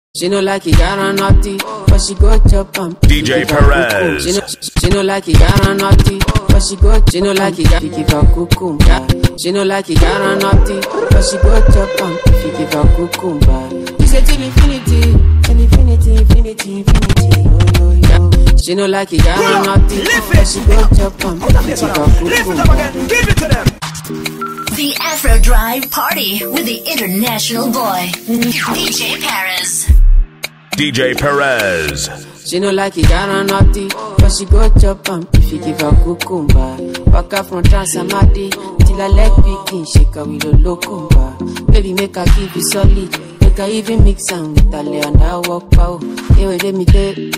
She no like it, got on naughty, but she go chop DJ Perez. She no like it, got on naughty, but she go. She no like it, give her cucumber. She no like it, got on naughty, but she go chop if you give her cucumber. She say till infinity, till infinity, infinity, infinity. Yo, yo, yo. She no like it, got on naughty, but she go chop if you give her cucumber. Give it to them. The Afro Drive Party with the international boy, DJ Perez. DJ Perez. She no like it, got on naughty, but she go chop if you give her cucumber. Walk up from Transamadi till her leg begin shake her with a locumba. Baby, make her give you solid, make her even mix am with her lay and her walk pow. Hey, wait, let me tell you.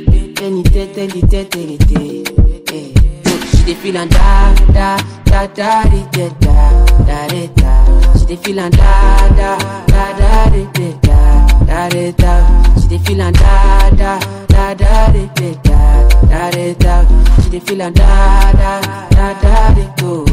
She dey feel and da da da da da da da da. She dey feel and da da da da da da da. She dey feel and da da da da da da da. She dey feel and da da da da da.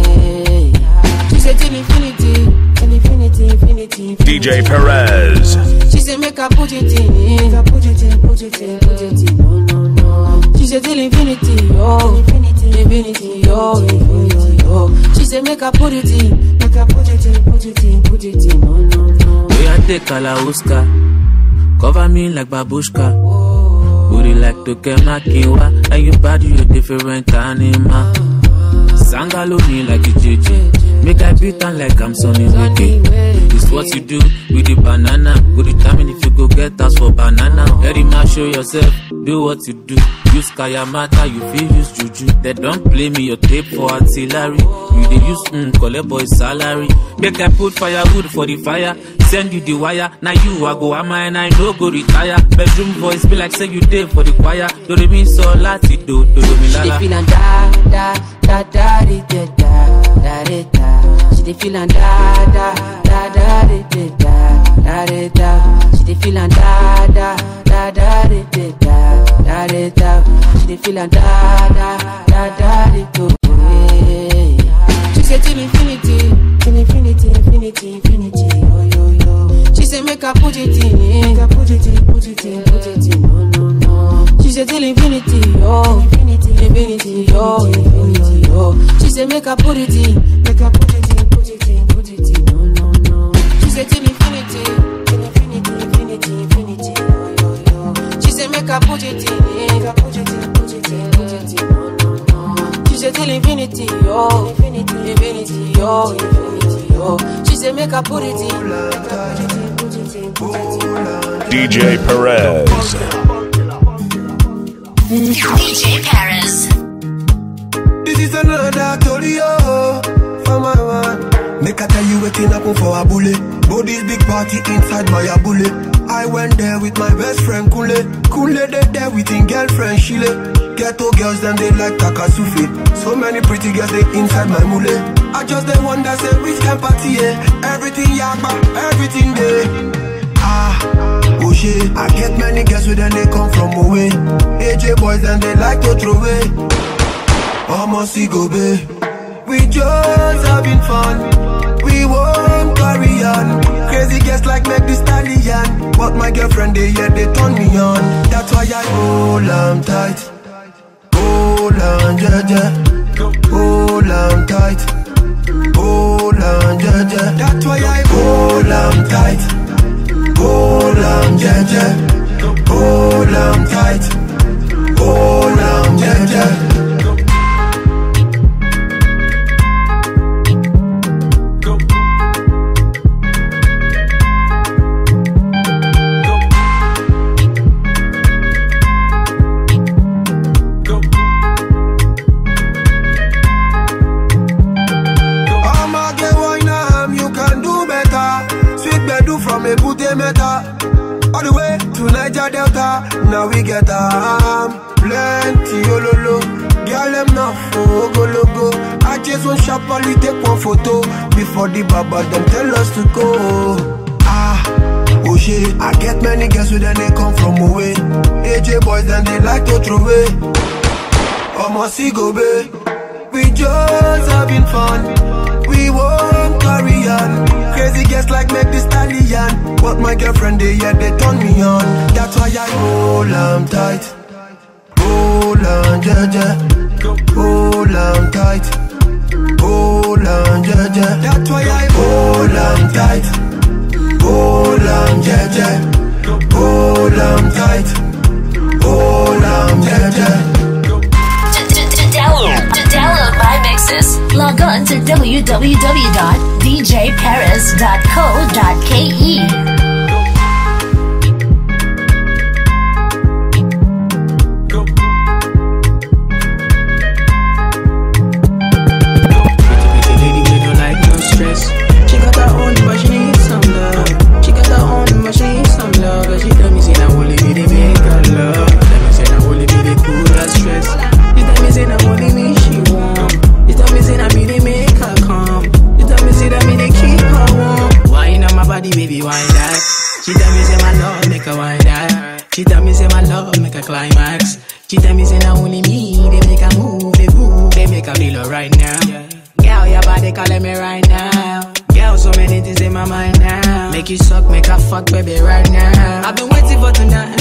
She say till infinity, till infinity, infinity, infinity. DJ Perez. She say make her put it in, put it in, put it in, put it in. No, no, no. She say till infinity, oh, infinity, infinity, oh, infinity, oh. She say make her put it in, make her put it in, put it in, put it in. No, no, no. We are take Kalauska, cover me like babushka. Booty like Tokemakiwa, and you body you different animal. Sangalo me like a JJ, make I beat on like I'm Sonny Wiki. This what you do with the banana. Go determine if you go get us for banana. Very much show yourself, do what you do. Use Kayamata, you feel use Juju. They don't play me your tape for artillery. You they use collect boy salary. Make I put firewood for the fire. Send you the wire. Now you I go Omah and I no go retire. Bedroom voice be like say you did for the choir. Do they mean so lati do me lala. She dey feel and da da da da da da da da. She dey feel and da da da da da da da. She dey feel and da da da da da da da. She dey feel and da da da da da. She say till infinity, till infinity, infinity, infinity. Yo yo yo. She say make her put it in, put it in, put it in, put it in. No no no. She say till infinity, oh, infinity, infinity, oh, infinity, oh. She say make her put it in, make her put it in, put it in, put it in. No no no. She say till infinity, till infinity, infinity, infinity. Yo yo yo. She say make her put it in, make her put it in, put it in, put it in. No no no. She say till infinity, oh, infinity, infinity, oh, infinity, oh. She say make her put it in, make her put it in, put it in, put it in. DJ Perez. DJ Perez. This is another story, oh, for my man. Make I tell you waiting up for a bullet. Body's big party inside my bullet. I went there with my best friend Kule. Kule they there with his girlfriend Shile. Ghetto girls them they like Takasufi. So many pretty girls they inside my mule. I just they wonder say which can party, yeah. Everything yakba, everything there. Oh shit, I get many girls with them they come from away. AJ boys and they like to throw away. Almost go be. We just having fun. We won't carry on. Crazy girls like make the stallion. But my girlfriend they turn me on. That's why I hold on tight. Hold on, jaja. Hold on tight. Hold on, jaja. That's why I hold on tight. Hold on, jaja. Hold on tight. Hold on, jaja. All the way to NAIJA Delta, now we get plenty ololo. Girl them now for go logo. I just want shop only take one photo before the baba them tell us to go. Oh shit, I get many girls with them they come from away. AJ boys and they like to throw away. Almost go be. We just having fun. We won't carry on. Crazy girls like make the stallion. But my girlfriend they turn me on. why I hold on tight. Hold on, Jaja. Hold on tight. Hold on, Jaja. That's why I hold on tight. Hold on, Jaja. Hold on tight. Hold on, Jaja. To download my mixes, log on to www.djperez.co.ke. She got her own, but she needs some love. She got her own, but she needs some love. Cause she tell me, say, now only me, they make her love. Tell me, say, now only me, they cool her stress. She tell me, say, now only me, she warm. She tell me, say, now me, they make her calm. She tell me, say, that me, they keep her warm. Wine on my body, baby, wine that. She tell me, say, my love, make her wine that. She tell me, say, my love, make her climax. She tell me, say, now only me, they make her move, they make her feel right now. Girl, your body calling me right now. Girl, so many things in my mind now. Make you suck, make her fuck, baby, right now. I've been waiting for tonight,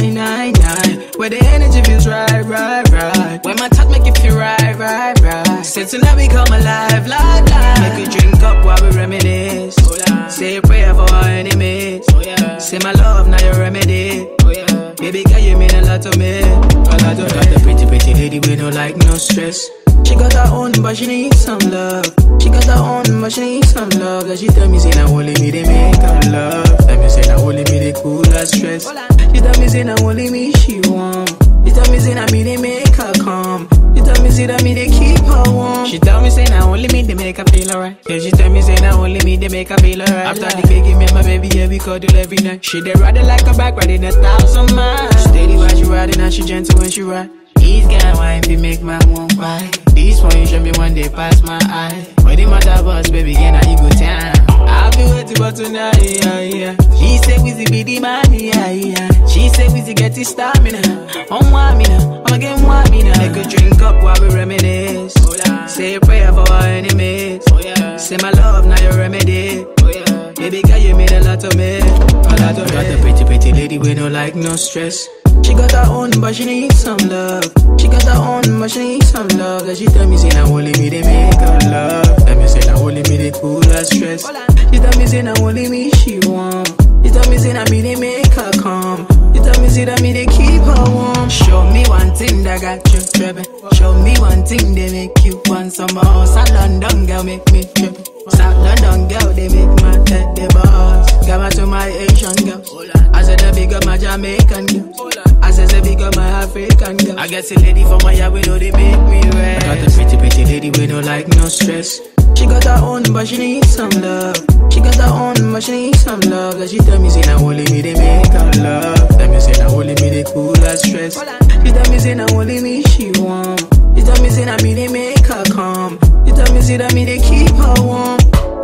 where the energy feels right. When my talk make you feel right. Say tonight we come alive, like. Make you drink up while we reminisce. Say a prayer for our enemies. Say my love, now your remedy. Baby girl, you mean a lot to me. Got the pretty lady with no like, no stress. She got her own, but she needs some love. She got her own, but she needs some love. Cause she tell me, say, now only me, they make her love. Tell me, say, now only me, they cool her stress. She tell me, say, now only me, she warm. She tell me, say, now me, they make her calm. She tell me, say, that me, they keep her warm. She tell me, say, now only me, they make her feel alright. Yeah, she tell me, say, now only me, they make her feel alright. After the cake, give me my baby, yeah, we cuddle every night. She dey ride it like a bike, riding 1,000 miles. Steady while she riding, and she gentle when she ride. These guys wine fi make my one cry. This one you show me one day pass my eye. When the matter bus, baby, can I you go down? I'll be waiting for tonight, yeah. She say Wizzy be the man, yeah. She say Wizzy get the stamina. Want me now, I'ma get want me now. Make a drink up while we reminisce. Say a prayer for our enemies. Say my love, now your remedy. Baby girl, you mean a lot to me. Got the pretty lady with no like, no stress. She got her own, but she needs some love. She got her own, but she needs some love. Cause she tell me, say, now only me, they make her love. Tell me, say, now only me, they cool her stress. She tell me, say, now only me, she warm. She tell me, say, now me, they make her calm. She tell me, say, that me, they keep her warm. Show me one thing that got you tripping. Show me one thing they make you want some more. South London girl make me tripping. South London girl, they make my head the boss. Got my to my Asian girls. I said the big up my Jamaican girls. I said the big up my African girls. I guess a lady from my yard, we know they make me rest. I got the pretty lady with no like, no stress. She got her own, but she needs some love. She got her own, but she needs some love. Cause she tell me, say, now only me, they make her love. Tell me, say, now only me, they cool her stress. She tell me, say, now only me, she warm. She tell me, say, now me, they make her calm. She tell me, say, that me, they keep her warm.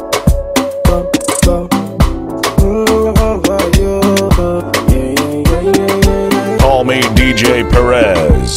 Call me DJ Perez.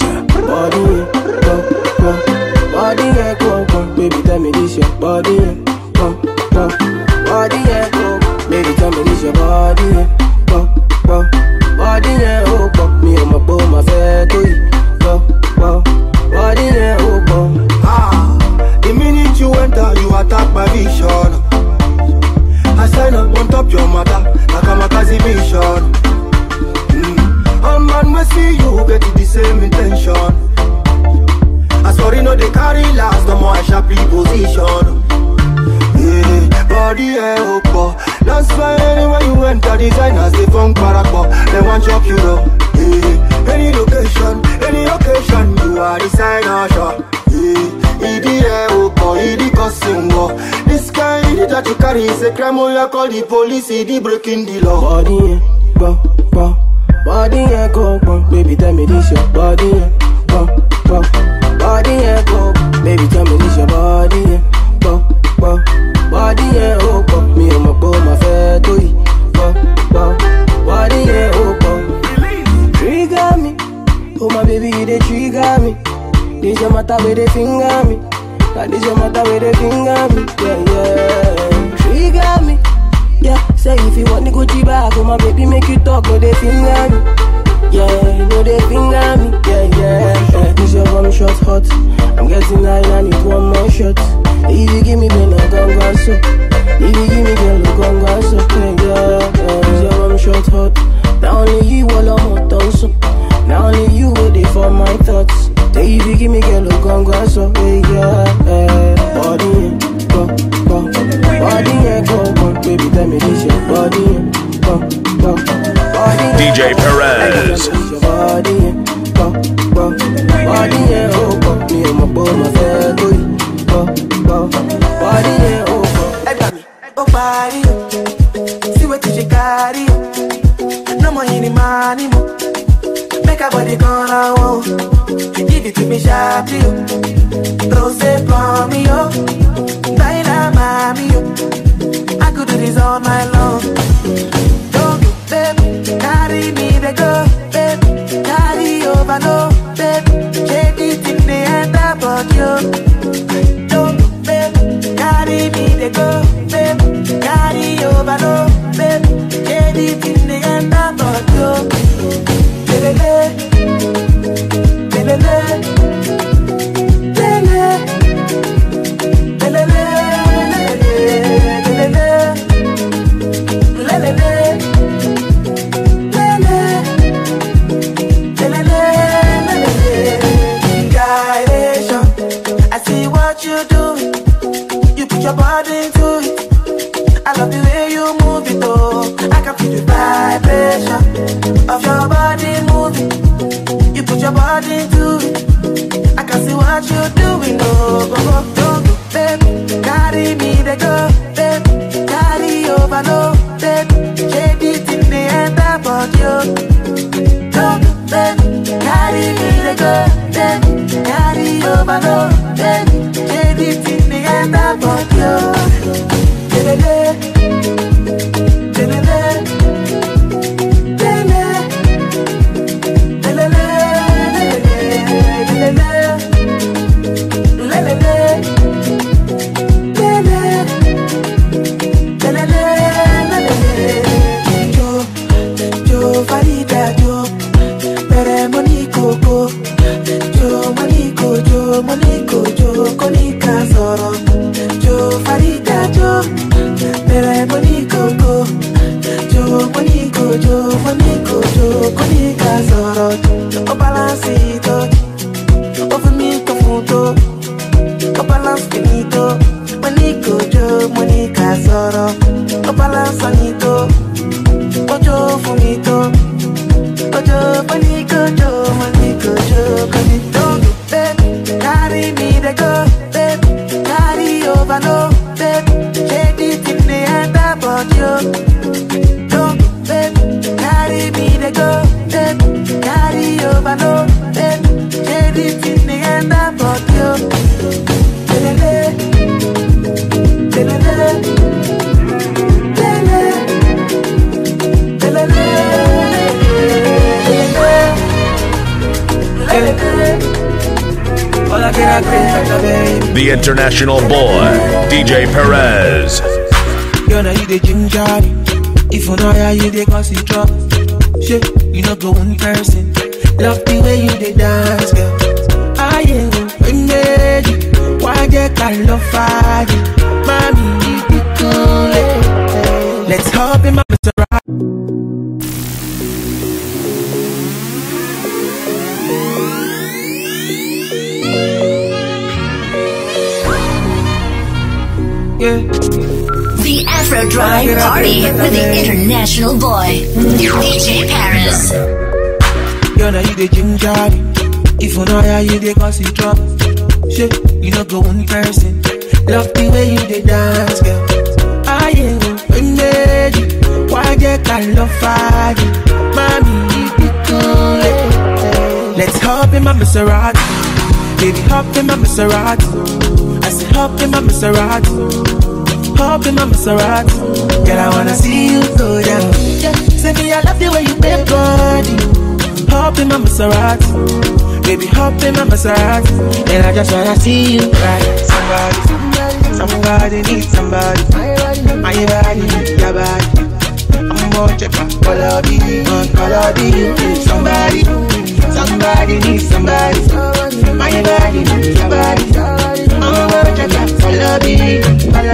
Body, go, baby, tell me this your body, go, body, go, baby, tell me this your body, go, body, go, me and my boy, my fair to you, go, body, go. The minute you enter, you attack my vision. I sign up on top your mother, like I'm a Kazi mission. A man will see you get the same intention. As for you know they carry last, the more I sharply position. Body up, that's why anywhere you enter, designers they funk paracord. They want chop you up. Any location, any occasion, you are the signer shop. This kind that you carry is a crime. You call the police, the breaking the law. Body, body, go, baby, tell me this your body, go, body, go, baby, tell me this your body, go, body, go, me and my boy, my fair to you, go, body, go, trigger me, oh my baby, they trigger me. This your matter where they finger me. Like this your matter where they finger me. Yeah. Trigger me. Yeah. Say if you want the Gucci bag, oh my baby make you talk where they finger me. Perez. See what you carry. No more any money. Make a body gonna want. Give it to me sharply. Rose for me, yo. Dynamite, yo. I could do this all night long. Don't go, baby. Carry me, they go, baby. Carry over, no, baby. Take it in the end about you. Don't go, baby. Carry me, they go, baby. Carry over, no, baby. Take it in the end about you. Lele, lele, your body into it. I love the way you move it, oh. I can feel the vibration of your body moving. You put your body into it. I can see what you're doing, oh. Go, go, go, go, baby. Carry me, they go, baby. Carry over, no, baby. Shade it in the end about you. Go, go, baby. Carry me, they go, baby. Carry over, no, baby. Shade it in the end about you. Lele, lele, The international boy, DJ Perez. You know you the ginger. If you know how you the cause you drop. Shit, you know go one person. Love the way you the dance, girl. I am energy. Why get kind of fire? Mommy, you the cool. Let's hop in my Maserati. The Afro Drive Party with the international boy, DJ Perez. You know you the ginger. If you know how you the cause you drop. Shit, you know go one person. Love the way you the dance, girl. I am energy. Why get kind of fire? Mommy, you the cool. Let's hop in my Maserati. Baby, hop in my Maserati. I said hop in my Maserati. Hop in my Maserati. Girl, I wanna see you go down. Yeah, say me I love the way you bend body. Hop in my Maserati. Baby, hop in my Maserati. And I just wanna see you right. Somebody needs somebody. My body needs your body. I'm gonna check my color be you. Somebody needs somebody. My body needs your body. I'm gonna check my color be you.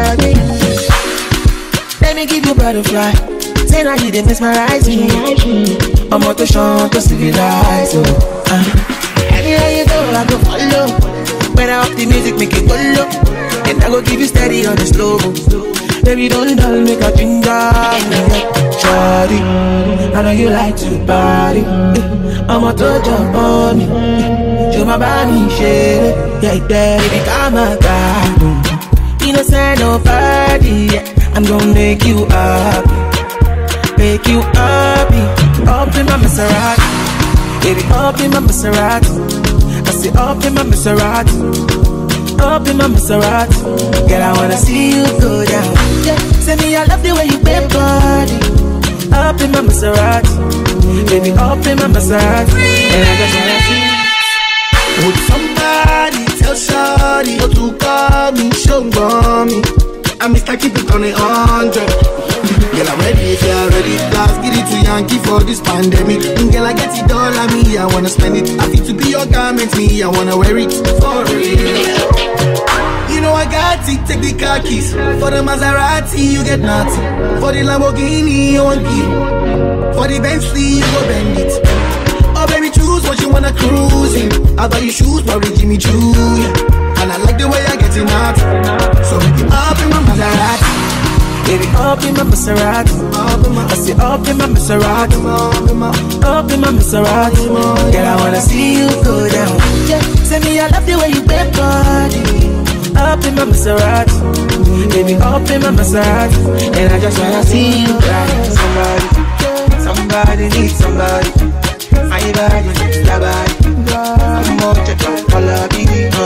Let me give you butterfly. Say now you didn't mesmerize me. I'm out to chant to civilize. Anywhere you go, I go follow. When I up the music, make it go low. And I go give you steady on the slow. Baby, don't dull, make a ginger. Shawty, I know you like to party. I'ma touch up on it. Show my body, shit. Yeah, baby, come on, God. Innocent, nobody. I'm gonna make you up. Make you happy. Up in my Maserati. Baby, up in my Maserati. I say up in my Maserati. Up in my Maserati. Girl, I wanna see you go down. Yeah, say me I love the way you bend body. Up in my Maserati. Baby, up in my Maserati. And I just wanna see you. Would somebody tell Shawty how to call me, show me? I'm Mr. Keep it on 100. Girl, I'm ready if you're ready. Last get it to Yankee for this pandemic. Girl, I get it all on me, I wanna spend it. I feel to be your garment, me, I wanna wear it for real. You know I got it, take the car keys. For the Maserati, you get nothing. For the Lamborghini, you want it. For the Bentley, you go bend it. Oh baby, choose what you wanna cruise in. I buy you shoes, probably Jimmy Choo, yeah. And I like the way I get it out. So make it up in my Maserati. Baby, up in my Maserati. I say up in my Maserati. Up in my Maserati. Girl, I wanna see you go down. Yeah, say me I love the way you bend body. Up in my Maserati. Baby, up in my Maserati. And I just wanna see you ride. Somebody needs somebody. My body, your body. I'm more check out color be.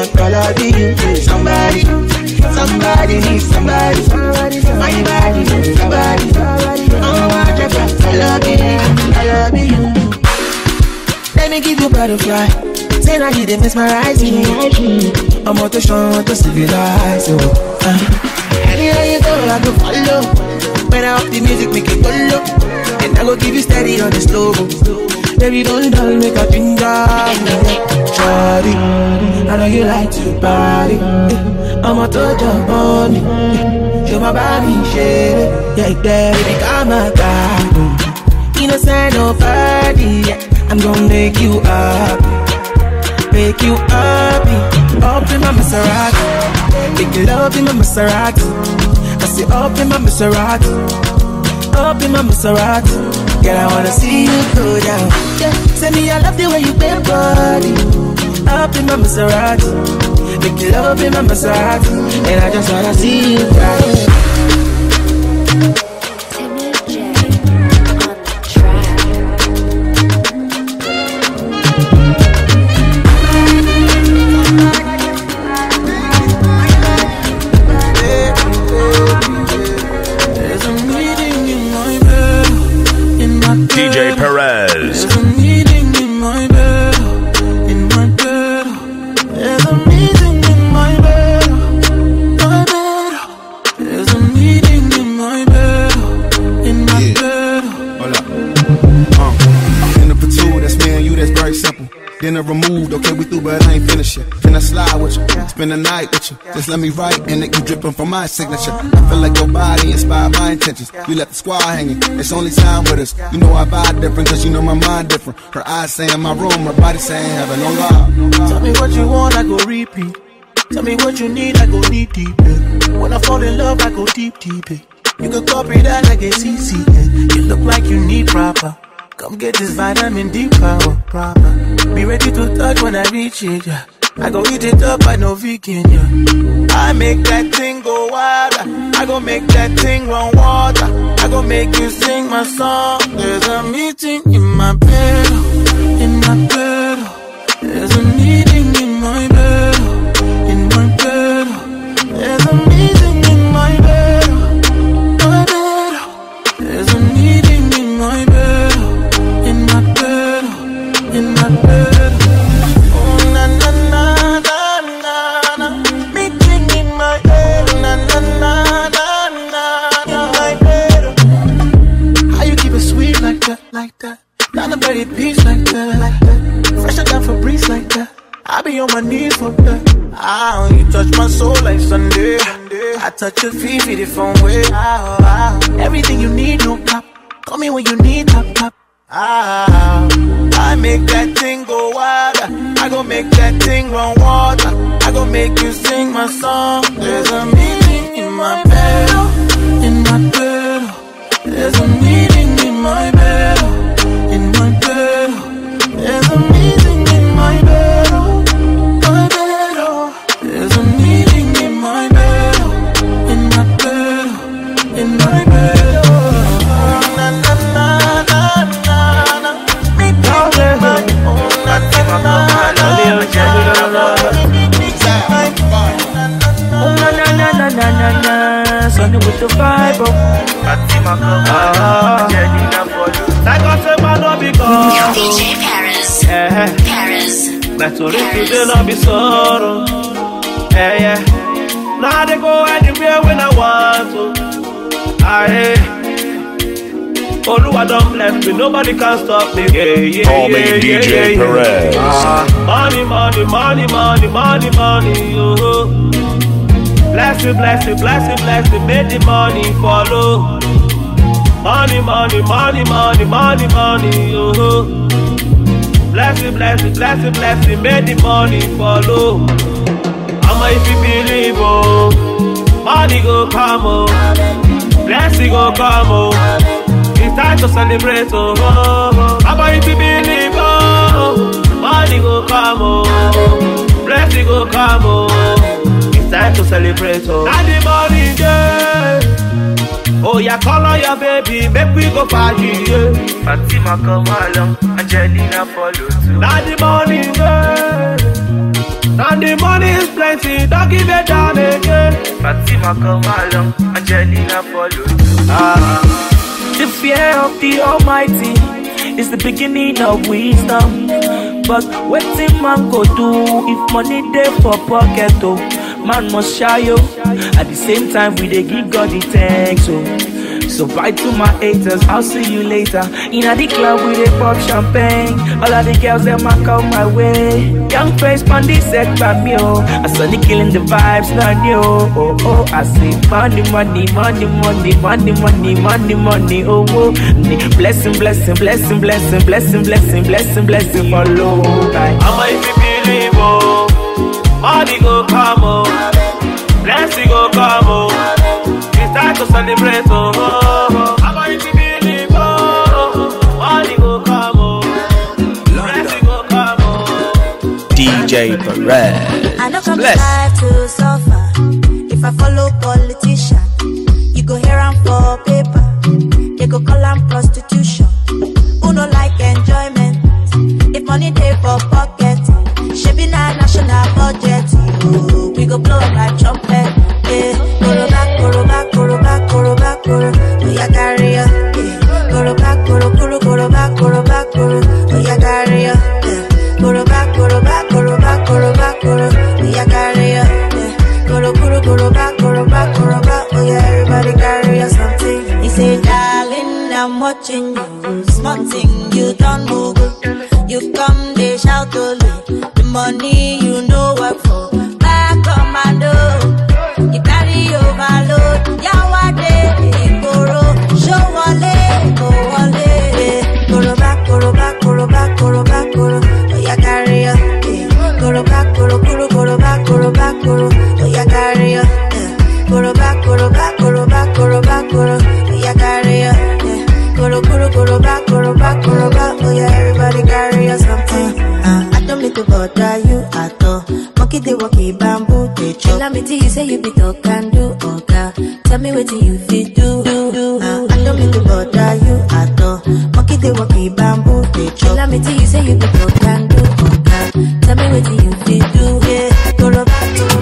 Somebody needs somebody. My body, your body. I'm more check out color be. Let me give you butterfly. Say now you didn't mesmerize me. I'm out to show to civilize. Anywhere you go, I go follow. When I up the music, make it go low. And I go give you steady on the slow. Baby, don't dull, make a ginger. Shawty, I know you like to party. I'ma touch up on it. Show my body, shit. Yeah, baby, come on, God. Innocent, nobody. I'm gonna make you up. Make you happy. Up in my Maserati. Make you love in my Maserati. I say up in my Maserati. Up in my Maserati. Girl, I wanna see you go down. Yeah, say me I love the way you bend body. Up in my Maserati. Make you love in my Maserati. And I just wanna see you ride. DJ Perez. There's a meeting in my bed, in my bed. There's a meeting in my bed, my bed. There's a meeting in my bed, in my bed. Hold up. In the platoon, that's me and you, that's very simple. Dinner removed, okay, we through, but I ain't finished yet. Can I slide with you? Spend the night with you. Just let me write, and it you dripping from my signature. I feel like your body inspired my intentions. You left the squad hanging, it's only time with us. You know I vibe different, cause you know my mind different. Her eyes saying my room, her body saying heaven, no lie. Tell me what you want, I go repeat. Tell me what you need, I go deep, deep. When I fall in love, I go deep, deep. You can copy that like a CC. You look like you need proper. Come get this vitamin D power, proper. Be ready to touch when I reach it, yeah. I go eat it up, I know vegan, yeah. I make that thing go wild. I go make that thing run water. I go make you sing my song. There's a meeting in my bed, in my bed. There's a meeting in my bed, in my bed. There's a meeting in my bed, my bed. There's a meeting in my bed, in my bed, in my bed. Oh na na na na na na. Meeting in my bed, na na na na na. In my bed. How you keep it sweet like that, like that? Not a pretty piece like that, like that. Fresher than Febreze like that. I be on my knees for that. Ah, you touch my soul like Sunday. I touch your feet the phone way. Everything you need, no cap. Call me when you need top, top. I make that thing go wild. I go make that thing run water. I go make you sing my song. There's a meeting in my bed, Sunny with the vibe, DJ PEREZ. PEREZ. Let's not be sorrow. Yeah. Now they go anywhere when I want to. Oluwa don't left me, nobody can stop me. Call me DJ Perez. Money, oh. Bless me, make the money follow. Money, oh. Bless me, make the money follow. I'ma if you believe, oh, money go come, oh, blessing go come, oh. It's time to celebrate, oh. I'ma if you believe, oh, money go come, oh, blessing go come, oh. It's time to celebrate, oh. Now the money, yeah. Oh, yeah, call on your baby, make we go party, yeah. Fatima come along, Angelina follow too. Now the money, yeah. Now the money is plenty, don't give it down again. Fatima come along, Angelina follow too. The fear of the Almighty is the beginning of wisdom. But what man go do if money there for pocket, oh? Man must shy, yo. At the same time, we dey give God the thanks, oh. So bye to my haters, I'll see you later. In the club, we dey pop champagne. All of the girls, them a come my way. Young face, man, this set by me, oh. I saw the killing the vibes, not new, oh. I say money, oh. Blessing, follow. I'ma if you believe, oh. Money go come, oh. Blessing go come, oh. It's time to celebrate, oh. I'ma if you believe, oh. Money go come, oh. Blessing go come, oh. DJ Perez. I know come life to suffer. If I follow politician, you go hear am for paper. They go call am prostitution. Who no like enjoyment? If money dey for pocket, shaping our national budget, oh, we go blow like trumpet. Yeah, koro back, oh yeah, carry ya. Yeah, koro back, oh yeah, carry ya. Yeah, koro back, oh yeah, carry ya. Yeah, koro back, oh yeah, everybody carry ya something. He say, darling, I'm watching you, smarting, you don't move. You come, they shout only. The money you know what for. Back commando. You carry overload. Yawade, Goro. Show wale, go wale. Goro back, oh yeah, carry ya. Goro back, oh yeah, carry ya. Goro back, oh yeah, carry ya. Goro back, oh yeah, everybody carry ya something. I don't mean to bother you at all. Monkey they walkie bamboo they chop. Tell me till you say you be talk and do, okay. Tell me what you fit do. I don't mean to bother you at all. Monkey they walkie bamboo they chop. Tell me till you say you be talk and do, okay. Tell me what you fit do. Yeah, go back.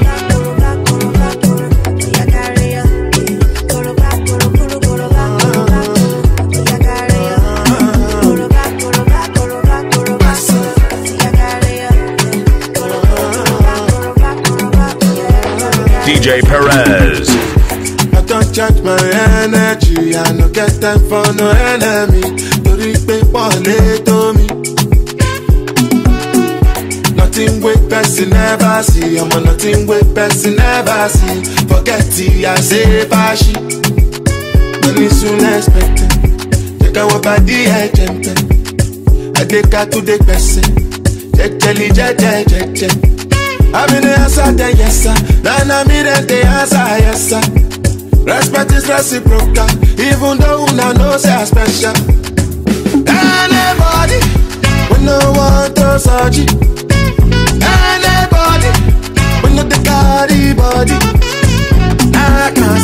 DJ Perez. I don't charge my energy. I no get time for no enemy. Don't people to me. Nothing with person never see. I'm on nothing with person never see. Forget it, I say bashi. Money soon expected. Take a walk by the agent. I take her to the person. Check. I mean the answer, then yes sir. Then I mean the answer, yes sir. Respect is reciprocal, even though una know say I special. Anybody, we no want to search it. Anybody, we no the carry body. I can't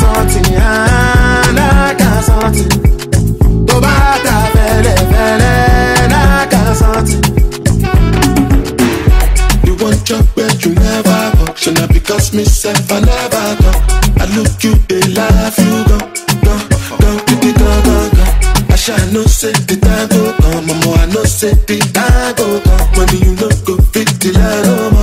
something. To bata fele, I can't something. pass me self, I never go. I look you, they laugh, you go. I shall no say the time go come, mama, I no say the time go come. Money you no go fit the line,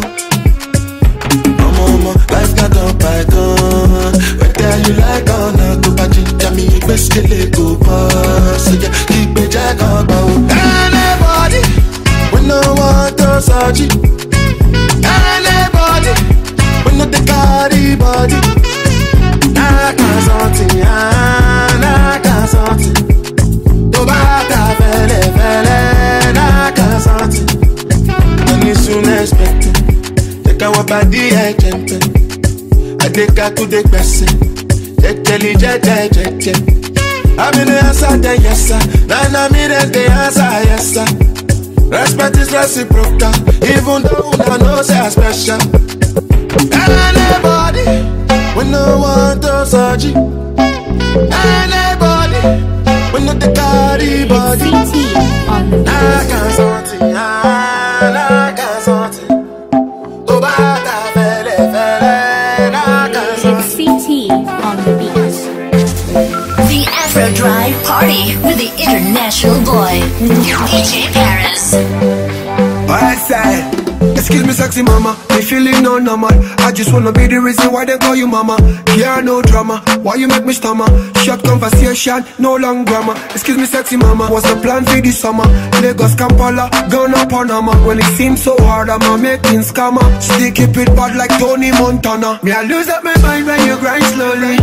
mama, life not done by done. Whether you like or not, go back to me, best kill it, go pass. So yeah, keep me jack on, anybody, we no want to search it. Anybody, we no the carry body. I can't something, I can't something. Tobata fele, I can't something. And you soon expected. Take our body, I gentle. I take her to the person. Jet. I'm in the answer, then yes, sir. Then I'm in the answer, yes, sir. Respect is reciprocal, even though I know say special. Anybody, we no want to search it. Anybody, we no the carry body. I can't something, I can't something. Go back, fele, I can't something. CT on the beat. The Afro Drive Party with the international boy, DJ PEREZ. I say, excuse me sexy mama, me feeling no normal. I just wanna be the reason why they call you mama. Yeah, no drama, why you make me stammer? Short conversation, no long grammar. Excuse me sexy mama, what's the plan for this summer? Lagos, Kampala, Ghana, Panama. When it seems so hard, I'ma make things scammer. Still keep it bad like Tony Montana. Me I lose up my mind when you grind slowly.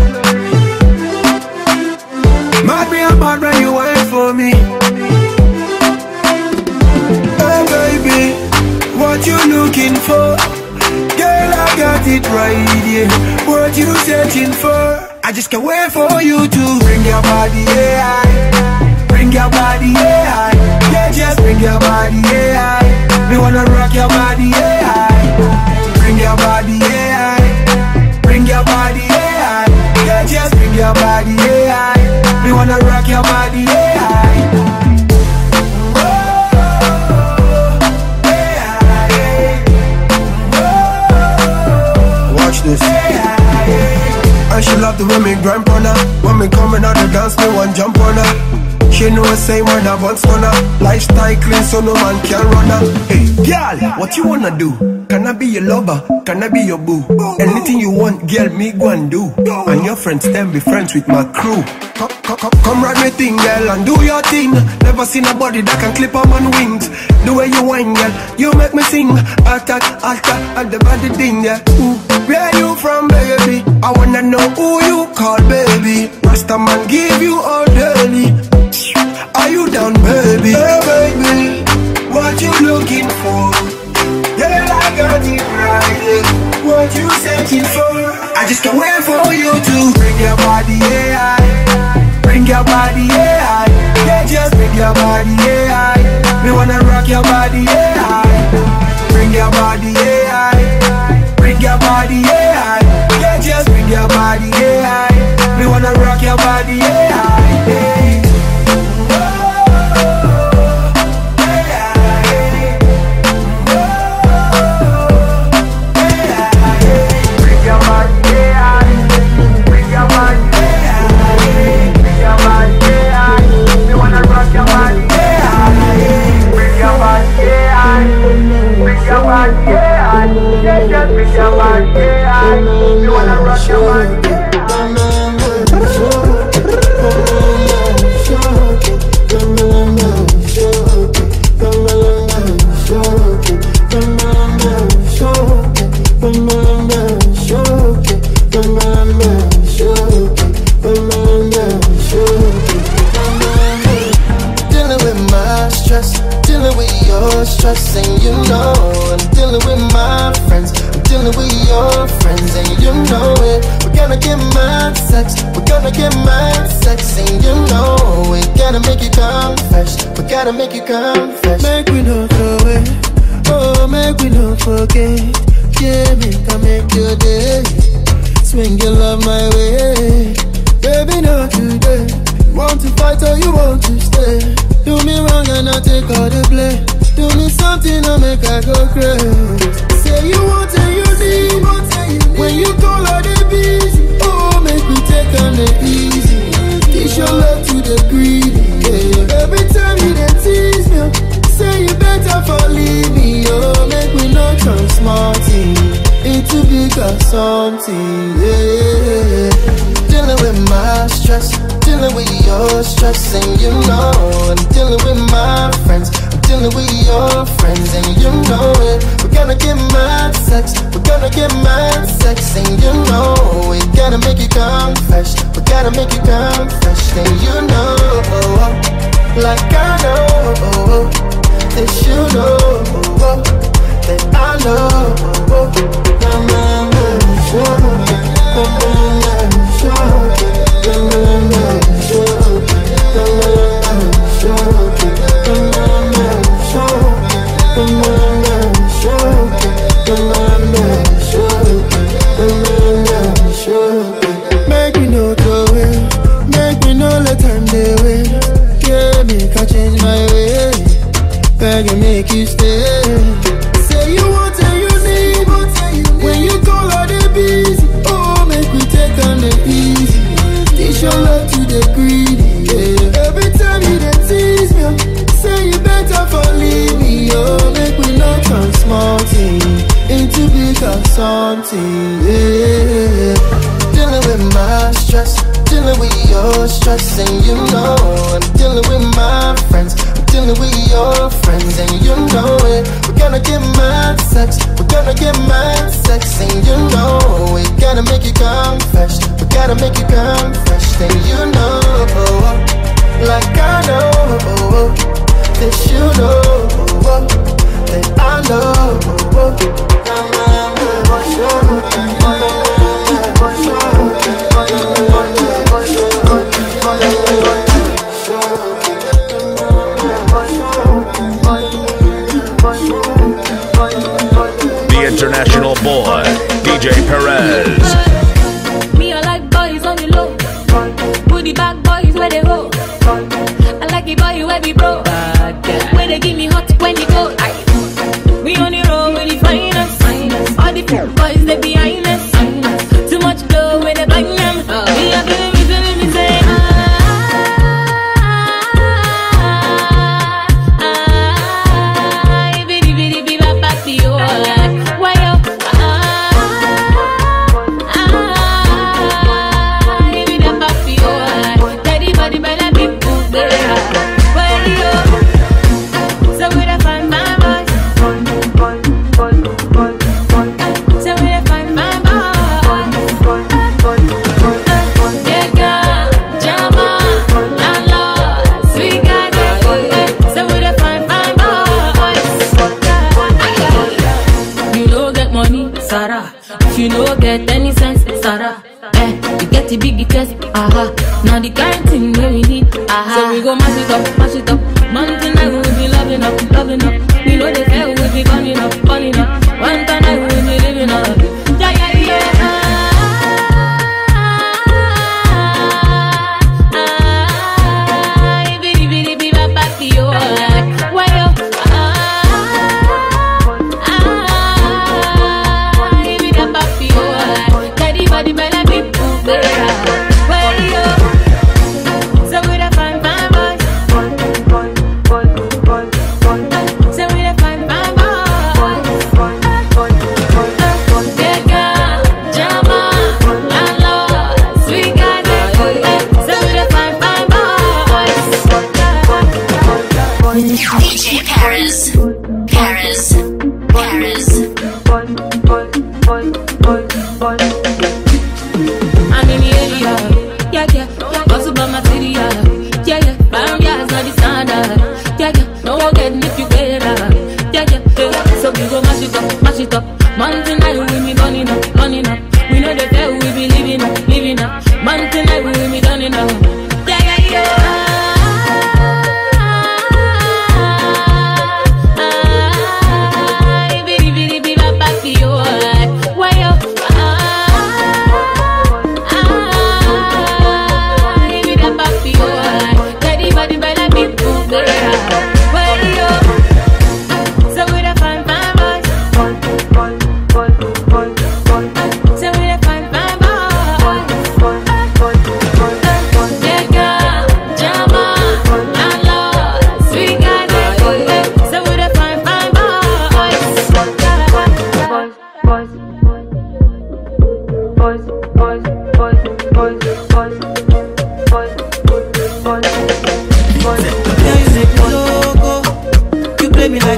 Mad me up mad when you wait for me. Hey baby, what you looking for? Girl, I got it right here. What you searching for? I just can't wait for you to bring your body, yeah. Bring your body, yeah. Yeah, just bring your body, yeah. Me wanna rock your body, yeah. Bring your body, yeah. Bring your body, yeah. Yeah, just bring your body, yeah. Me wanna rock your body, yeah. Watch this. And she love the way me grind on her. When me coming out the dance, me one jump on her. She know the same when I once on her. Lifestyle clean so no man can run her. Hey, girl, what you wanna do? Can I be your lover? Can I be your boo? Anything you want, girl, me go and do. And your friends then be friends with my crew. Come ride me thing, girl, and do your thing. Never seen a body that can clip on man wings. The way you whine, girl, you make me sing. Attack, and the body thing, yeah. Ooh, where you from, baby? I wanna know who you call, baby. Rasta man give you all daily. Are you down, baby? Hey, baby, what you looking for? Girl, I got it right. What you searching for? I just can't wait for you to bring your body, yeah. Bring your body, yeah. Yeah, just bring your body, yeah. Me wanna rock your body, yeah. Bring your body, yeah. Bring your body, yeah. Yeah, just bring your body, yeah. Me wanna rock your body, yeah. Stressing, you know, I'm dealing with my friends, I'm dealing with your friends, and you know it. We're gonna get mad sex, we're gonna get mad sex, and you know we gotta make you come fresh, we gotta make you come fresh. Make we no throw it, oh, make we no forget. Yeah, me can make your day, swing your love my way. Baby, not today. You want to fight or you want to stay? Do me wrong and I take all the blame. Do me something to make I go crazy. Say you want and you need. When something, yeah. Dealing with my stress, dealing with your stress, and you know I'm dealing with my friends, I'm dealing with your friends, and you know it. We're gonna get mad sex, we're gonna get mad sex, and you know we gotta make you come fresh, we gotta make you come fresh, and you know, like I know, that you know, that I know. Make me no throw away, make me no let time they wait. Yeah, make I change my way, beg and make you stay. Say you want and you need, when you call her they busy. Oh, make we take on the easy, teach your love to the greedy, yeah. Every time you dey tease me, say you better for leave me. Oh, make we not turn small thing into big or something, yeah. Dealing with my stress, dealing with your stress, and you know I'm dealing with my friends, I'm dealing with your friends, and you know it. We're gonna get mad sex, we're gonna get mad sex, and you know we gotta make you come fresh, we gotta make you come fresh, and you know, like I know, that you know, that I know. The international boy, DJ Perez. Me, I like boys on the low. Booty back boys where they go. I like the boy where we bro. Where they give me hot when they go. We on the road with the finest. All the boys they behind us. Too much glow when they bang them. We are feeling me say you no get any sense, Sarah. You get the big chest, now the kind thing that we need, So we go mash it up. Mountain I will be loving up. We know the hell will be burning up. One time I will be living up. DJ Perez. I'm in the area, yeah. Bustle by material, yeah. Bam, yeah, it's not the standard, yeah. No one getting if you get up, yeah. So we go mash it up. Mountain night we be burning up. We know the hell we be living up. Mountain night we be burning up, yeah. Baby,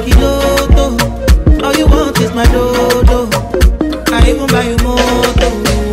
like a lotto. All you want is my dodo. I even buy you moto.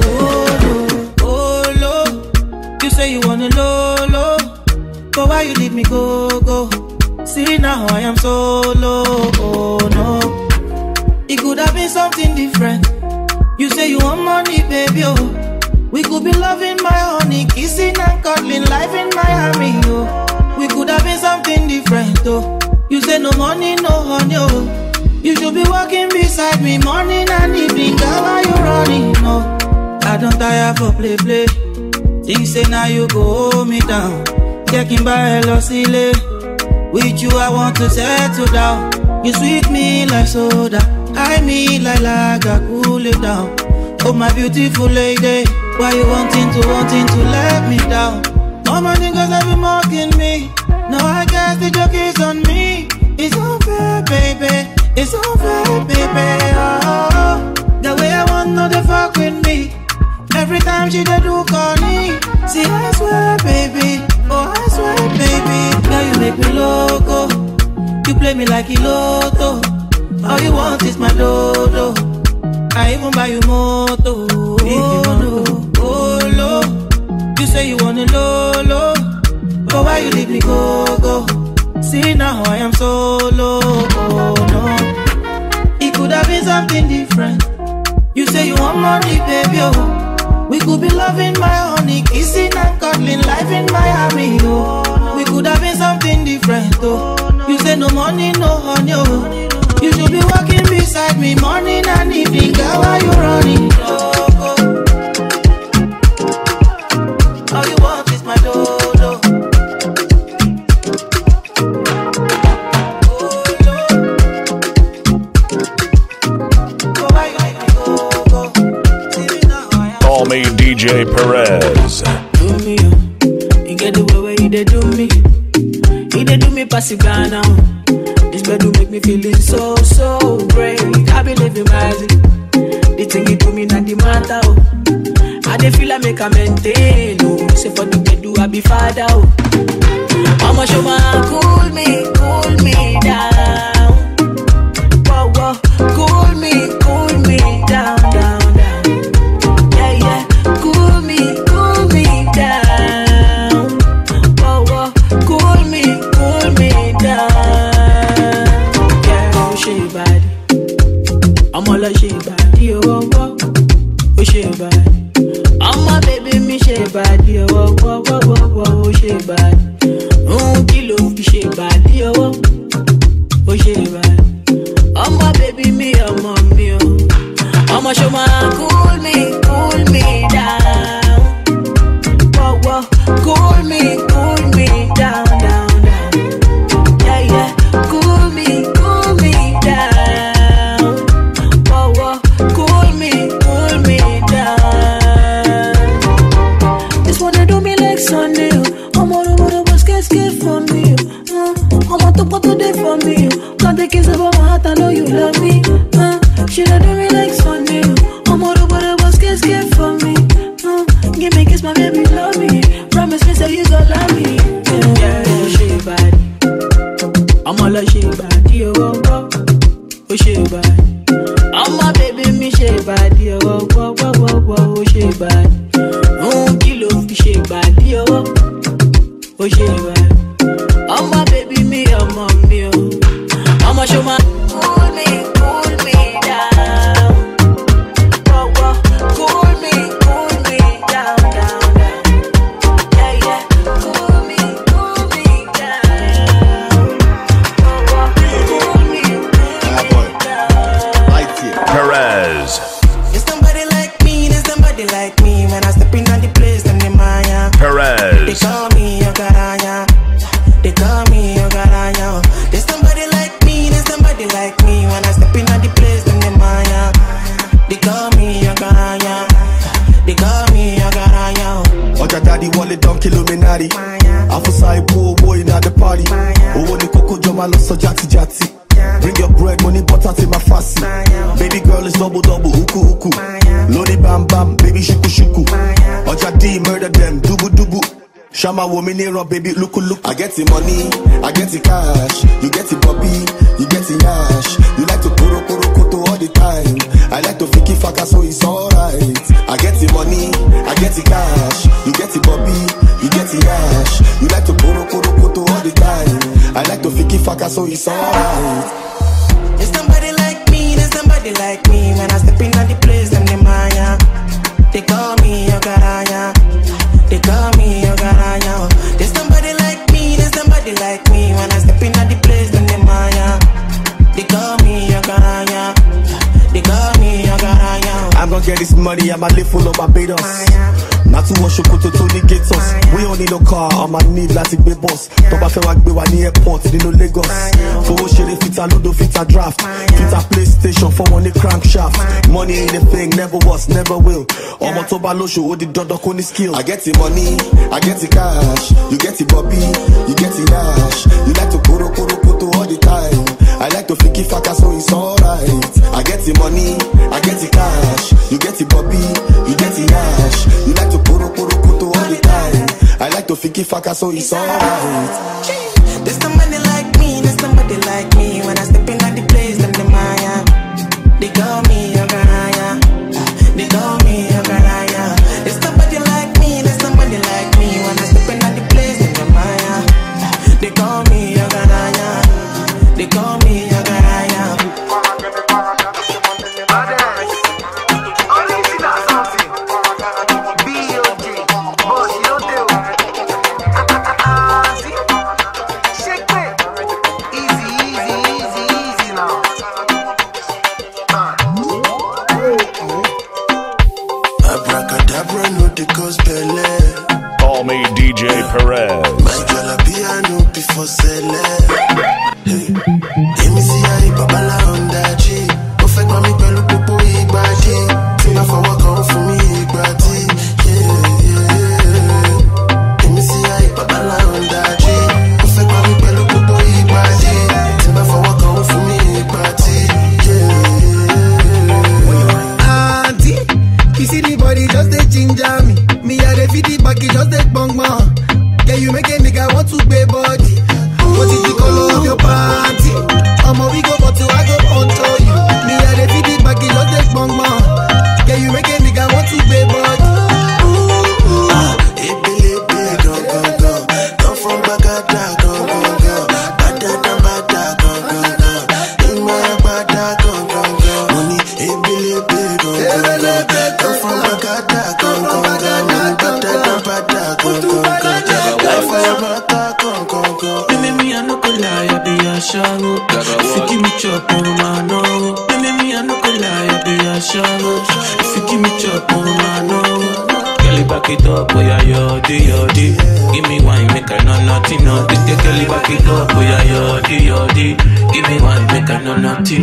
Oh, low. You say you want a low. But why you leave me go? See now I am solo. Oh no. It could have been something different. You say you want money, baby, oh. We could be loving my honey, kissing and cuddling, life in Miami, oh. We could have been something different, oh. You say no money, no honey, oh. You should be walking beside me morning and evening, girl, why you running, no? I don't tire for play. Things say now you go hold me down. Checking by hello, silly. With you I want to settle down. You sweet me like soda, I mean like lager, cool it down. Oh my beautiful lady, why you wanting to let me down? All my niggas have been mocking me. Now I guess the joke is on me. It's unfair, baby. It's unfair, baby. Oh, the way I want no they fuck with me. Every time she do call me. See I swear, baby. Oh I swear, baby. Girl you make me loco. You play me like a lotto. All you want is my dodo. I even buy you moto. Oh, low. You say you want a low. But why you leave me go? See now I am solo. Oh no. It could have been something different. You say you want money, baby, oh. We could be loving my honey, kissing and cuddling, life in Miami, oh. We could have been something different, oh. You say no money, no honey, oh. You should be walking beside me morning and evening, girl, why you running? Oh. All you want is my dodo. Call me DJ Perez. Do me, you get the way you dey do me. You dey do me pass it now. This bed will make me feeling so great. I believe in magic. The thing you do me not the matter. Oh. I dey feel I make a maintain. Oh. Say for the bed do I be father. Oh. I'ma show my cool me down. Whoa, cool me down. Yeah, cool me down. Whoa, cool me down. She bad, I'm all like she bad, yo, oh, she bad. I'm my baby, me she bad, yo, oh, she bad. Kilo, she bad, yo, oh, she bad. I'm my baby, me, I'm on me, I'ma show my cool me down. Whoa, cool me down. Yeah, cool me down. Whoa, cool me down. This one they do me like Sunday. I'm all over the world, scared for me. I'm on top of the day for me. Got the kiss about my heart, I know you love me. She don't do me like Sunday. I'm all over the world, scared for me. Give me a kiss, my baby, love me. Promise me, say you gon' love me. Yeah, she bad. I'm all like she bad, yo, oh, she bad. I'm my baby, me she bad, yo, oh, she bad. Kilo, she bad, yo, oh, she bad. I'm my baby, me, I'm on me, I'ma show my cool me down. Whoa, cool me down. Yeah, cool me down. Perez. There's somebody like me. When I step in on the place, them the Maya. Perez. They call me your garanya. There's somebody like me. When I step in on the place, them the Maya. They call me your garanya. Oja daddy wallet down Illuminati. Afusai poor boy in the party. Oh, the coco joma loso jati. Bring your bread, money, butter to my fussy. Baby girl is double, uku. Lodi bam bam, baby shuku. Oja D murder them, dubu. Shama woman here, baby, look. I get the money, I get the cash. You get the Bobby, you get the yash. You like to poro all the time. I like to fiki faka, so it's alright. I get the money, I get the cash. You get the Bobby, you get the yash. You like to poro all the time. I like to fiki faka, so it's alright. There's somebody like me, there's somebody like me. When I step in at the place, them Maya. They call me Yogaraya. They call me Yogaraya. There's somebody like me, there's somebody like me. When I step in at the place, them Maya. They call me Yogaraya. They call me Yogaraya. I'm gonna get this money, I'ma live full of Barbados. Not to wash your to Tony Gates. We don't need no car, I'ma need like a big boss. Top of a big one airport, they no Lagos. For shit, fit a Ludo, fit a draft. Fit a PlayStation for money crankshaft. Money ain't a thing, never was, never will. Omo to balo show, the dog on the skill. I get the money, I get the cash. You get the Bobby, you get the yash. You like to poro all the time. I like to fiki faka, so it's alright. I get the money, I get the cash. You get the Bobby, you get the yash. You like to poro all the time. I like to fiki faka, so it's alright. There's somebody like me, there's somebody like me. When I step in at the place, them the Maya. They call me Yogaraya. They call me Yogaraya. There's somebody like me, there's somebody like me. When I step in at the place, them the Maya. They call me Yogaraya. They call me Yogaraya. Call me DJ Perez. My girl a piano before selling. Yemi see I babala on that G. Perfect mommy pelu popo igbadi. Tina for work on for me igbadi. Yeah. Yemi see I babala on that G. Perfect mommy pelu popo igbadi. Tina for work on for me igbadi. Yeah. Auntie, you see the body just the ginger me. Me a the fitty back, just the bong man. Yeah, you make a nigga want to pay body. What is the color of your panty? I'ma we go but I go on to you. Me a the fitty back, just the bong man. Yeah, you make a nigga want to pay body. Come from Bagada, go. Badada, go. In my bada, go. Money, go. Come from Bagada, go. Me I no go lie, I be a shallow. If you give me chop, oh man, no. Me I no go lie, I be a shallow. If you give me chop, oh man, no. Girl, back it up, oh yeah, yodi. Give me wine, make I know nothing. Girl, back it up, oh yeah, yodi. Give me wine, make I know nothing.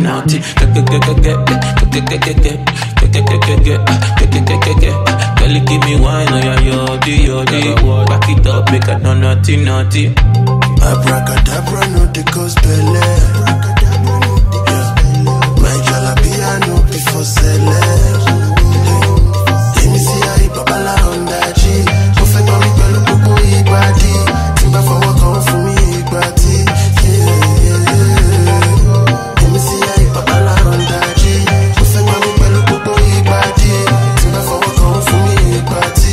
Girl, give me wine, oh yeah, yodi. Back it up, make I know nothing. Abracadabra, no the gospel. My girl a piano before selling. Let me see how you babala on that G. Perfect mommy pelu popo igbadi. Timba for work on for me igbadi. Yeah. Let me see how you babala on that G. Perfect mommy pelu popo igbadi. Timba for work on for me igbadi.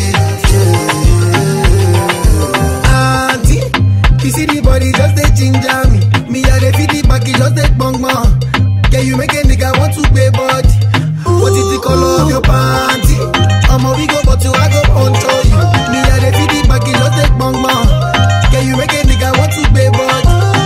Yeah. Auntie, you see the body just the ginger me. Me a the fitty back, just the bong man. Yeah, you make a nigga want to pay body. What is the color of your panty? I'ma we go but I go on to you. Me a the fitty back, just the bong man. Yeah, you make a nigga want to pay body.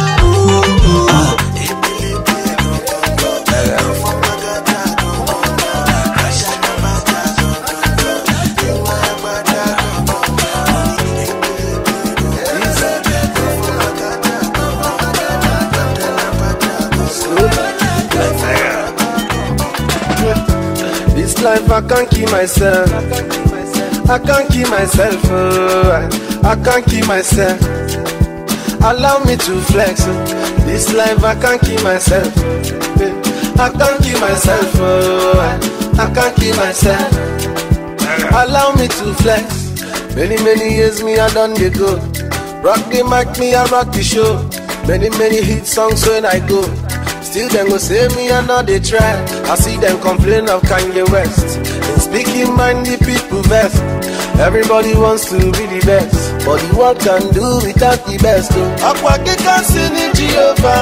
This life I can't keep myself. I can't keep myself. I can't keep myself. Allow me to flex. This life I can't keep myself. I can't keep myself. I can't keep myself. Allow me to flex. Many years me I done the go. Rock the mic, me I rock the show. Many hit songs when I go. Still them go say me I know they try. I see them complain of Kanye West. And speaking mind the people best. Everybody wants to be the best, but the world can do without the best. Akwake can sing in Jehovah.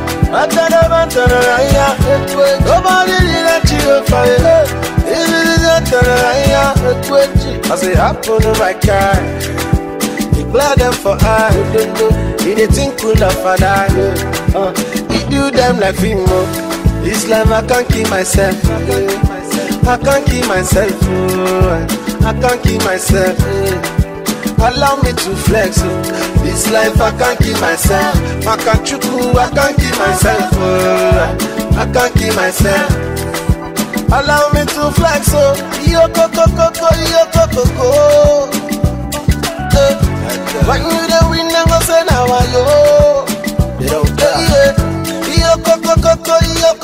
Nobody did that Jehovah. I say happen to my car. Declare them for I. He they think cool of for that. He do them like Fimo. This life I can't keep myself. I can't keep myself. I can't keep myself. Allow me to flex. This life I can't keep myself. I can't keep myself. I can't keep myself. Allow me to flex. Yo coco, yo coco. When you the win, I'm gonna say now yo. They don't care. Yo coco, yo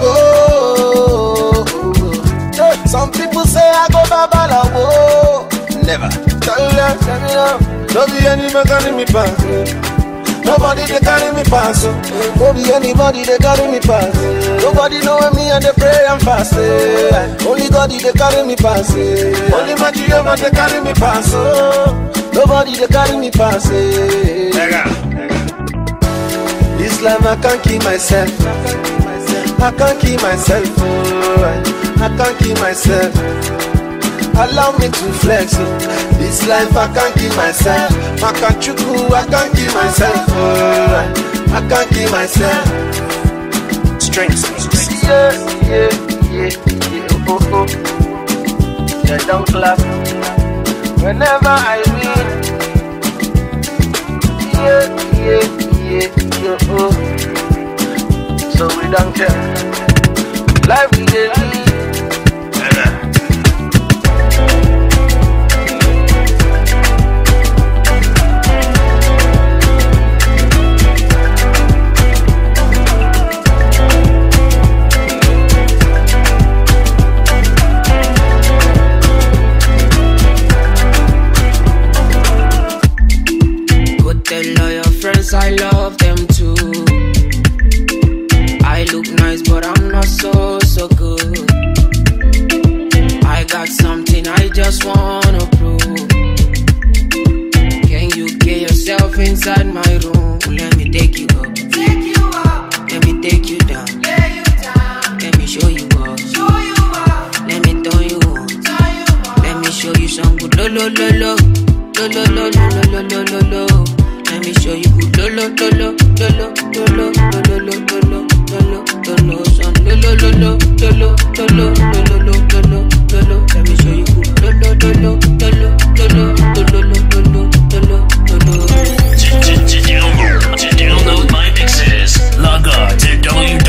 coco. Some people say I go babalawo. Never. Tell them, don't be any man carry me pass. Nobody they carry me pass. Don't be anybody they carry me pass. Nobody know me and they pray and fast. Only God they carry me pass. Only my Jehovah they carry me pass. Nobody they carry me pass. This life I can't keep myself. I can't keep myself. I can't keep myself. Allow me to flex. This life I can't keep myself. I can't keep myself. I can't keep myself. Strength. Yeah. Oh. Yeah, don't clap. Whenever I win. Yeah. Oh. So we don't care. Life we live. I love them too. I look nice, but I'm not so good. I got something I just wanna prove. Can you get yourself inside my room? Let me take you up. Let me take you down. Let me show you up. Let me turn you on. Let me show you some good lo. Let me show you good lo. Let me show you good To download my mixes, log on to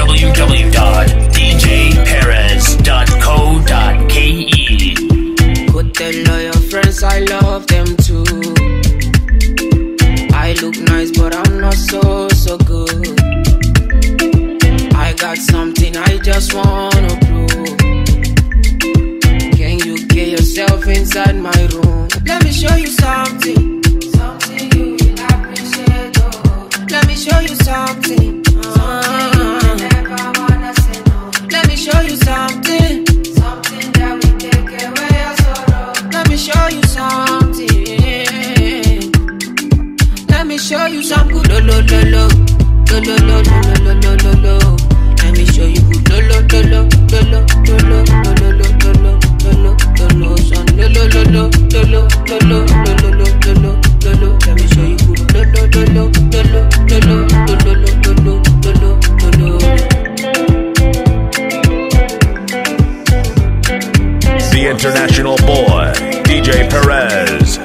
www.djperez.co.ke. Go tell all your friends I love them too. I look nice, but I'm not so good. I got something I just wanna prove. Can you get yourself inside my room? Let me show you something you will appreciate. Oh. Let me show you something you never wanna say no. Let me show you something that will take away your sorrow. Let me show you something. Let me show you some good lo. Let me show you good lo. Let me show you The international boy, DJ Perez.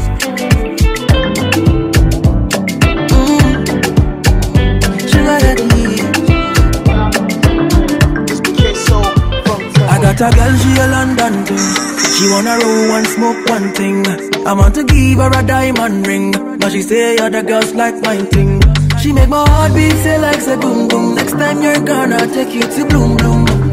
I got a girl, she a London thing. She wanna roll and smoke one thing. I want to give her a diamond ring, but she say other girls like my thing. She make my heart beat say like say boom boom. Next time you're gonna take you to bloom bloom.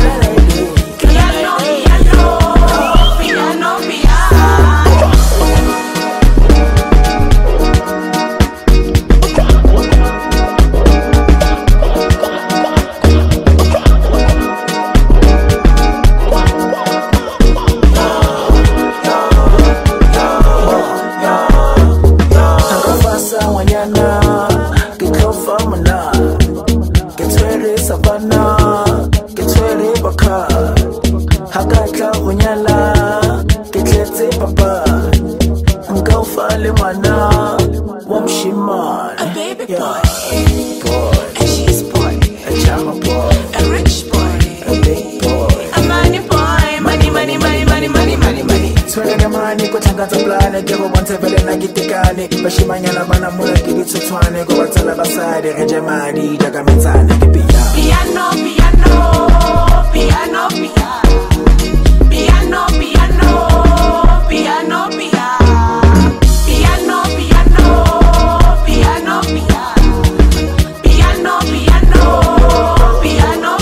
mani kuchanga toplane ke go bonte vele na gitekane bashimanyana bana mola ke ditsotshwane go batsala basadi re je madi jaaka metsane ke piano piano piano piano piano piano piano piano piano piano piano piano piano piano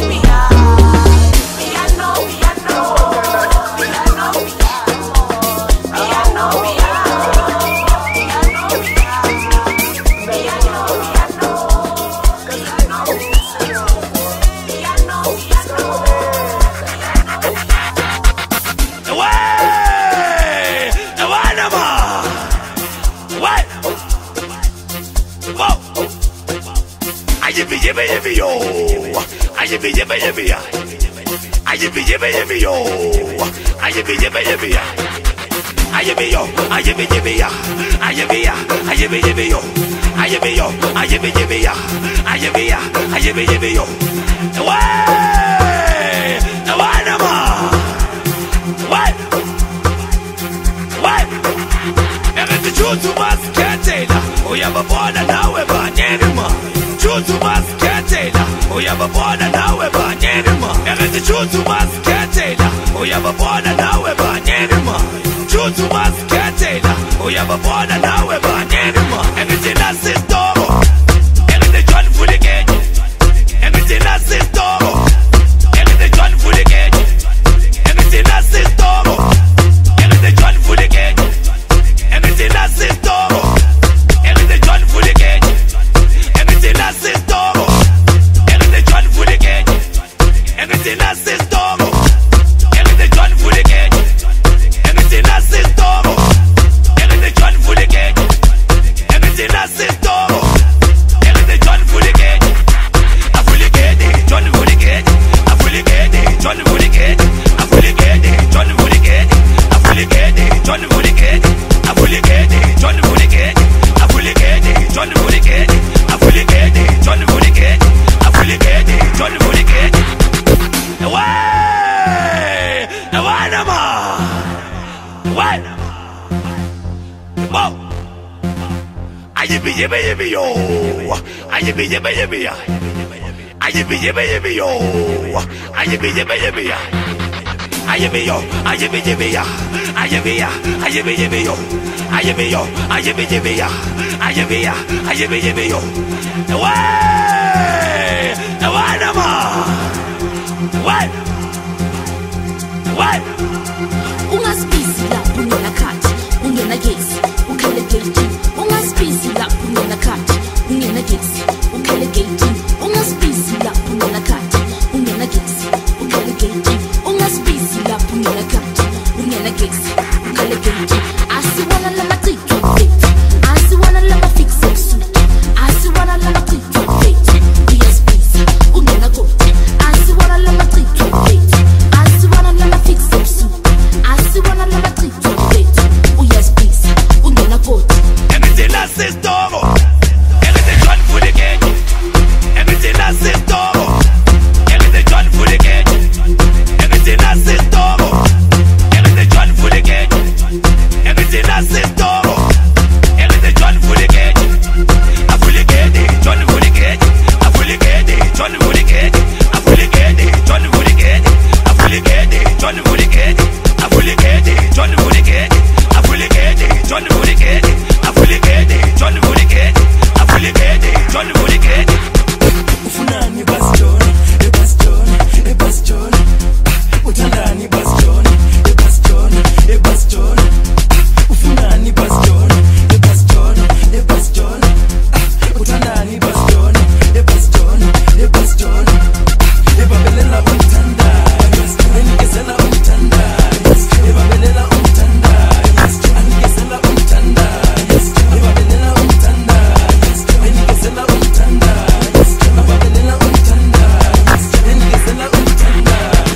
Yemi yo, Yemi yo, Yemi yo, Yemi yo, Yemi yo, Yemi yo, Yemi yo. Chutu masketela, uyaba bona nawe banyerima. Chutu masketela, uyaba bona nawe banyerima. Erete chutu masketela, uyaba bona nawe banyerima. Chutu masketela, uyaba bona nawe banyerima. Erete nasistoro, erete John Fuligate, erete nasistoro, erete John Fuligate, erete nasistoro, erete John Fuligate. Everything I say toro, everything John Fuligate. Everything I say toro, everything John Fuligate. Everything I say toro, everything John Fuligate. Everything I say toro, everything John Fuligate. Everything I say toro, everything John Fuligate. I Fuligate, John Fuligate. I Fuligate, John Fuligate. I Fuligate, John Fuligate. I Fuligate, John Fuligate. I Fuligate, John Fuligate. I Fuligate, John Fuligate. I Fuligate, John Fuligate. I Fuligate, John Fuligate. Away, away, nama, away, mo. Ayibi, yibi, yibi, yo. Ayibi, yibi, yibi, ya. Ayibi, yibi, yibi, yo. Ayibi, yibi, yibi, ya. Ayemi yo, ayemi yemi ya, ayemi ya, ayemi yemi yo, ayemi yo, ayemi yemi ya, ayemi ya, ayemi yemi yo. Way, way nama, way, way. Ungaspisi lapho ungena khathi, ungena gesi, ukhele gate. Ungaspisi lapho ungena khathi, ungena gesi, ukhele gate. Ungaspisi lapho ungena khathi, ungena gesi, ukhele gate. Ungaspisi lapho ungena khathi, ungena gesi, ukhele gate. Asiwana lama tito fit, asiwana lama fix up suit, asiwana lama tito fit. Uyaspisi, ungena kote, asiwana lama tito fit, asiwana lama fix up suit, asiwana lama tito fit. Uyaspisi, ungena kote. Everything I say toro, everything John Fuligate. Everything I say toro, everything John Fuligate. Everything I say toro, everything John Fuligate. Everything I say toro, everything John Fuligate. I Fuligate, John Fuligate. I Fuligate, John Fuligate. I Fuligate, John Fuligate. I Fuligate, John Fuligate. I Fuligate, John Fuligate. I Fuligate, John Fuligate. I Fuligate, John Fuligate. I Fuligate, John Fuligate. Ufunani basjoni, basjoni, basjoni. Utandani basjoni, basjoni, basjoni. Ufunani basjoni, basjoni, basjoni. Utandani basjoni, basjoni, basjoni. Ebabelela umtanda, enikezela umtanda. Ebabelela umtanda, enikezela umtanda. Ebabelela umtanda, enikezela umtanda. Ebabelela umtanda, enikezela umtanda.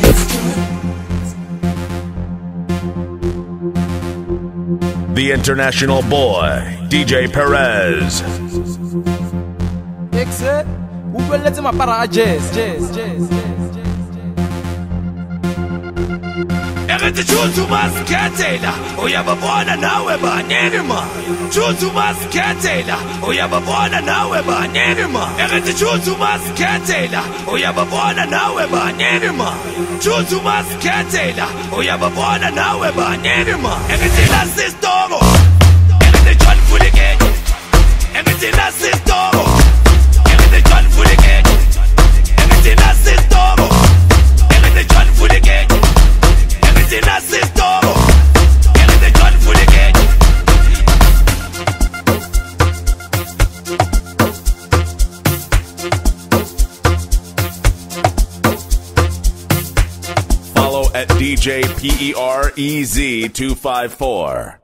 The international boy, DJ Perez. Exit. Upeleze mapara jazz. Ekati chutu masketela uyababona nawe banini ma chutu masketela uyababona nawe banini ma Ekati chutu masketela uyababona nawe banini ma chutu masketela uyababona nawe banini ma Ekati la sistoro Ekati John Fuligate Ekati la sistoro Ekati John Fuligate Ekati la sistoro Ekati John Fuligate Ekati la sistoro Ekati John Fuligate Follow at DJ PEREZ 254.